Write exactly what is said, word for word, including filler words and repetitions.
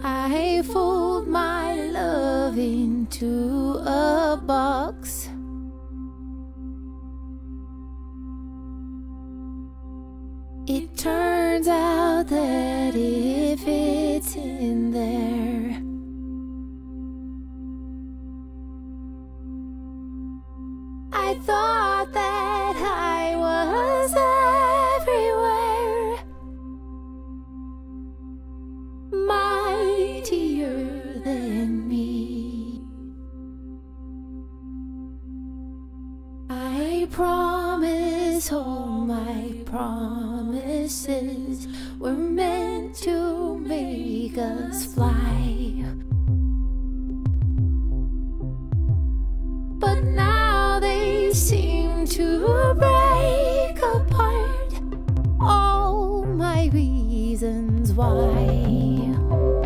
I fold my love into a box. It turns out that it fits in there. I thought that I was everywhere, mightier than me. I promise all my promises were meant to make us fly. But now they seem to break apart all my reasons why.